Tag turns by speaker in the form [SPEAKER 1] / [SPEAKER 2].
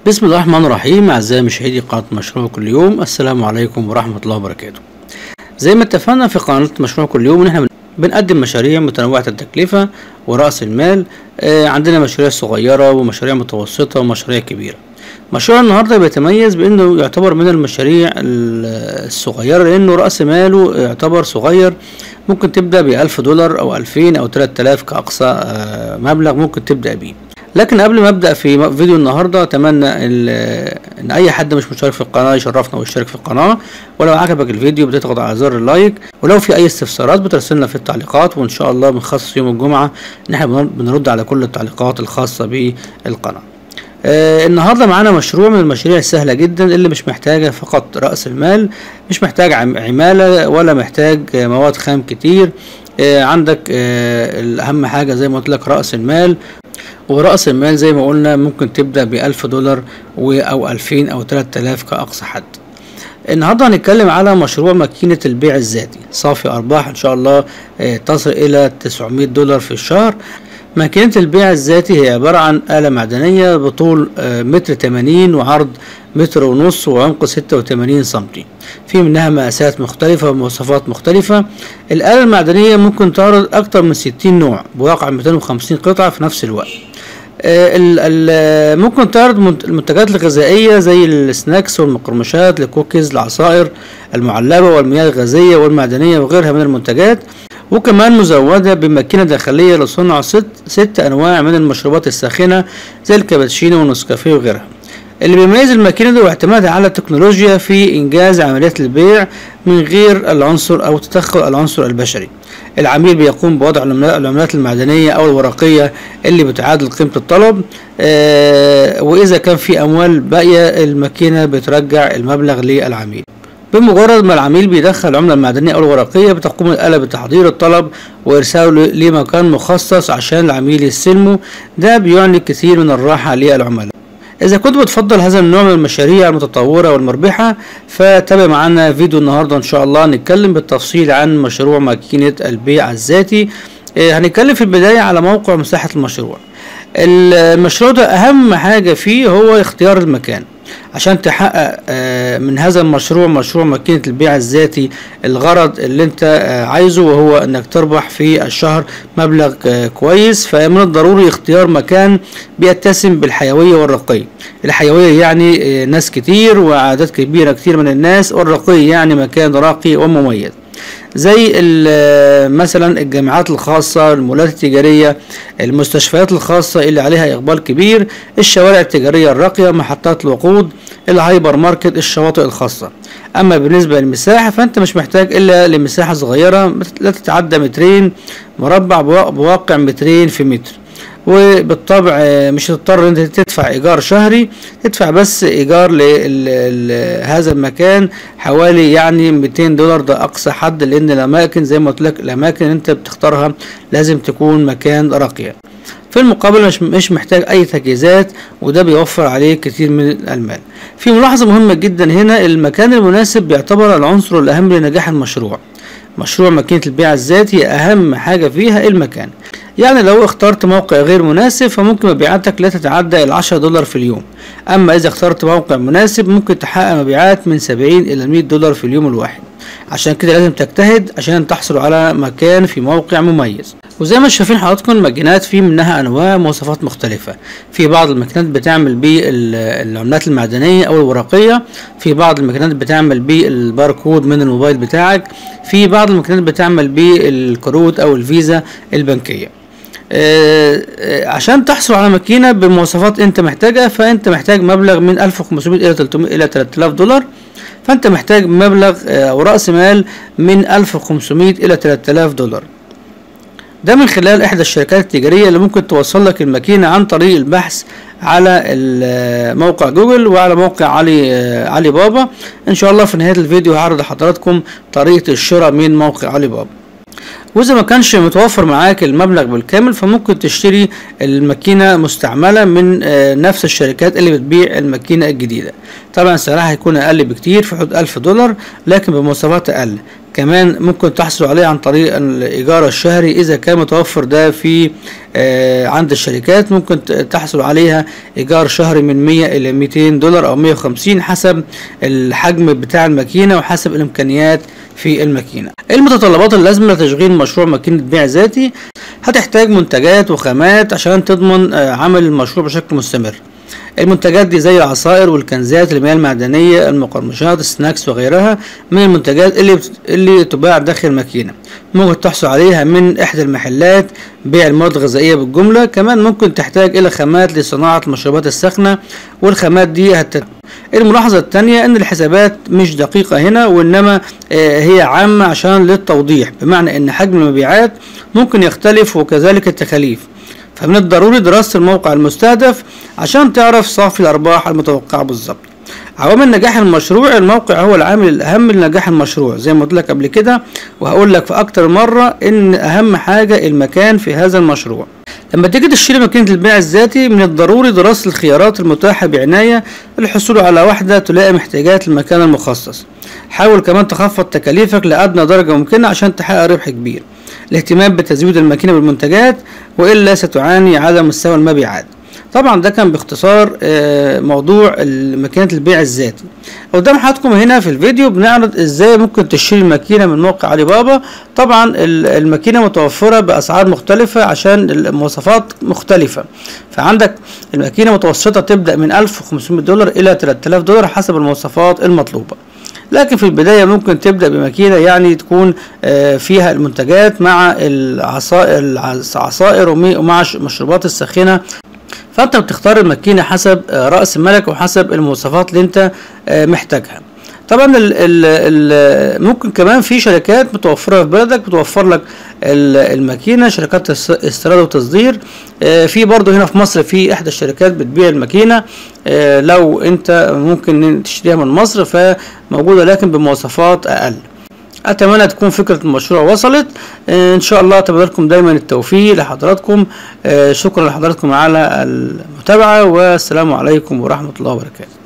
[SPEAKER 1] بسم الله الرحمن الرحيم. أعزائي مشاهدي قناة مشروع كل يوم، السلام عليكم ورحمة الله وبركاته. زي ما اتفقنا في قناة مشروع كل يوم ان احنا بنقدم مشاريع متنوعة التكلفة ورأس المال. عندنا مشاريع صغيرة ومشاريع متوسطة ومشاريع كبيرة. مشروع النهاردة بيتميز بانه يعتبر من المشاريع الصغيرة لانه رأس ماله يعتبر صغير، ممكن تبدأ ب$1000 او 2000 او 3000 كأقصى مبلغ ممكن تبدأ بيه. لكن قبل ما ابدا في فيديو النهارده اتمنى ان اي حد مش مشترك في القناه يشرفنا ويشترك في القناه، ولو عجبك الفيديو بتضغط على زر اللايك، ولو في اي استفسارات بترسلنا في التعليقات، وان شاء الله بنخصص يوم الجمعه ان احنا بنرد على كل التعليقات الخاصه بالقناه. النهارده معانا مشروع من المشاريع السهله جدا اللي مش محتاجه فقط راس المال، مش محتاج عماله ولا محتاج مواد خام كتير. عندك اهم حاجه زي ما قلت لك راس المال، ورأس المال زي ما قلنا ممكن تبدأ $1000 أو 2000 أو 3000 كأقصى حد. النهارده هنتكلم على مشروع ماكينة البيع الذاتي، صافي أرباح إن شاء الله تصل إلى $900 في الشهر. ماكينة البيع الذاتي هي عبارة عن آلة معدنية بطول 1.80 وعرض 1.5 وعمق 86 سنتي، في منها مقاسات مختلفة ومواصفات مختلفة. الآلة المعدنية ممكن تعرض أكتر من 60 نوع بواقع 250 قطعة في نفس الوقت. ممكن تعرض المنتجات الغذائية زي السناكس والمقرمشات، الكوكيز، العصائر المعلبة والمياه الغازية والمعدنية وغيرها من المنتجات. وكمان مزودة بماكينة داخلية لصنع 6 أنواع من المشروبات الساخنة زي الكابتشينو والنسكافيه وغيرها. اللي بيميز الماكينة دي واعتمادها على التكنولوجيا في إنجاز عمليات البيع من غير العنصر أو تدخل العنصر البشري. العميل بيقوم بوضع العملات المعدنية أو الورقية اللي بتعادل قيمة الطلب، وإذا كان في أموال باقية الماكينة بترجع المبلغ للعميل. بمجرد ما العميل بيدخل العملة المعدنية أو الورقية بتقوم الآلة بتحضير الطلب وإرساله لمكان مخصص عشان العميل يستلمه. ده بيعني كثير من الراحة للعملاء. إذا كنت بتفضل هذا النوع من المشاريع المتطورة والمربحة فتابع معنا فيديو النهاردة إن شاء الله نتكلم بالتفصيل عن مشروع ماكينة البيع الذاتي. هنتكلم في البداية على موقع مساحة المشروع. المشروع ده أهم حاجة فيه هو اختيار المكان. عشان تحقق من هذا المشروع، مشروع ماكينة البيع الذاتي، الغرض اللي انت عايزه وهو انك تربح في الشهر مبلغ كويس، فمن الضروري اختيار مكان بيتسم بالحيوية والرقي. الحيوية يعني ناس كتير وعدد كبيرة كتير من الناس، والرقي يعني مكان راقي ومميز زي مثلا الجامعات الخاصة، المولات التجارية، المستشفيات الخاصة اللي عليها إقبال كبير، الشوارع التجارية الراقية، محطات الوقود، الهايبر ماركت، الشواطئ الخاصة. أما بالنسبة للمساحة فأنت مش محتاج إلا لمساحة صغيرة لا تتعدى 2 مربع بواقع 2 في متر. وبالطبع مش هتضطر انت تدفع ايجار شهري، تدفع بس ايجار لهذا المكان حوالي يعني $200، ده اقصى حد، لان الاماكن زي ما قلت لك الاماكن انت بتختارها لازم تكون مكان راقية. في المقابل مش محتاج اي تجهيزات، وده بيوفر عليك كتير من المال. في ملاحظة مهمة جدا هنا، المكان المناسب بيعتبر العنصر الاهم لنجاح المشروع. مشروع ماكينة البيع الذاتي اهم حاجة فيها المكان. يعني لو اخترت موقع غير مناسب فممكن مبيعاتك لا تتعدى $10 في اليوم. اما اذا اخترت موقع مناسب ممكن تحقق مبيعات من 70 إلى $100 في اليوم الواحد. عشان كده لازم تجتهد عشان تحصل على مكان في موقع مميز. وزي ما شايفين حضراتكم الماكينات في منها انواع ومواصفات مختلفة. في بعض الماكينات بتعمل بالعملات المعدنية او الورقية، في بعض الماكينات بتعمل بالباركود من الموبايل بتاعك، في بعض الماكينات بتعمل بالكروت او الفيزا البنكية. عشان تحصل على ماكينة بمواصفات انت محتاجها فانت محتاج مبلغ من 1500 إلى 3000 دولار. فانت محتاج مبلغ او رأس مال من 1500 إلى 3000 دولار. ده من خلال احدى الشركات التجارية اللي ممكن توصل لك الماكينة عن طريق البحث على موقع جوجل وعلى موقع علي بابا. ان شاء الله في نهاية الفيديو هعرض لحضراتكم طريقة الشراء من موقع علي بابا. واذا ما كانش متوفر معاك المبلغ بالكامل فممكن تشتري الماكينة مستعملة من نفس الشركات اللي بتبيع الماكينة الجديدة. طبعا سعرها هيكون اقل بكتير في حدود $1000 لكن بمواصفات اقل. كمان ممكن تحصل عليه عن طريق الإيجار الشهري إذا كان متوفر ده في عند الشركات. ممكن تحصل عليها إيجار شهري من 100 إلى 200 دولار أو 150 حسب الحجم بتاع الماكينة وحسب الإمكانيات في الماكينة. المتطلبات اللازمة لتشغيل مشروع ماكينة بيع ذاتي: هتحتاج منتجات وخامات عشان تضمن عمل المشروع بشكل مستمر. المنتجات دي زي العصائر والكنزات، المياه المعدنية، المقرمشات، السناكس وغيرها من المنتجات اللي تباع داخل الماكينة. ممكن تحصل عليها من إحدى المحلات بيع المواد الغذائية بالجملة. كمان ممكن تحتاج إلى خامات لصناعة المشروبات الساخنة، والخامات دي الملاحظة الثانية إن الحسابات مش دقيقة هنا، وإنما هي عامة عشان للتوضيح، بمعنى إن حجم المبيعات ممكن يختلف وكذلك التكاليف، فمن الضروري دراسة الموقع المستهدف عشان تعرف صافي الأرباح المتوقعة بالظبط. عوامل نجاح المشروع: الموقع هو العامل الأهم لنجاح المشروع زي ما قلت لك قبل كده، وهقول لك في أكتر مرة إن أهم حاجة المكان في هذا المشروع. لما تيجي تشتري ماكينة البيع الذاتي من الضروري دراسة الخيارات المتاحة بعناية للحصول على واحدة تلائم احتياجات المكان المخصص. حاول كمان تخفض تكاليفك لأدنى درجة ممكنة عشان تحقق ربح كبير. الاهتمام بتزويد الماكينة بالمنتجات وإلا ستعاني على مستوى المبيعات. طبعا ده كان باختصار موضوع ماكينة البيع الذاتي. قدام حضراتكم هنا في الفيديو بنعرض ازاي ممكن تشتري الماكينة من موقع علي بابا. طبعا الماكينة متوفرة بأسعار مختلفة عشان المواصفات مختلفة، فعندك الماكينة متوسطة تبدأ من 1500 دولار إلى 3000 دولار حسب المواصفات المطلوبة. لكن في البداية ممكن تبدأ بماكينة يعني تكون فيها المنتجات مع العصائر ومع المشروبات الساخنة، فانت بتختار الماكينة حسب رأس مالك وحسب المواصفات اللي انت محتاجها. طبعا ممكن كمان في شركات متوفرة في بلدك بتوفر لك الماكينة، شركات استيراد وتصدير. في برضو هنا في مصر في احدى الشركات بتبيع الماكينة، لو انت ممكن تشتريها من مصر فموجودة لكن بمواصفات اقل. اتمنى تكون فكرة المشروع وصلت. ان شاء الله اتمنى لكم دايما التوفيق لحضراتكم. شكرا لحضراتكم على المتابعة، والسلام عليكم ورحمة الله وبركاته.